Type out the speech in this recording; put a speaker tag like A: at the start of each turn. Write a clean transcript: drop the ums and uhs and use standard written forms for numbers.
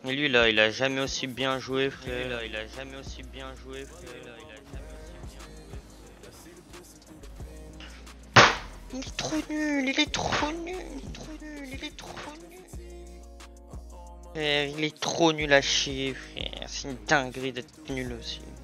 A: Et lui là, il a jamais aussi bien joué, frère. Là, il a jamais aussi bien joué, frère. Il est trop nul, il est trop nul, il est trop nul, il est trop nul. Frère, il est trop nul à chier, frère. C'est une dinguerie d'être nul aussi.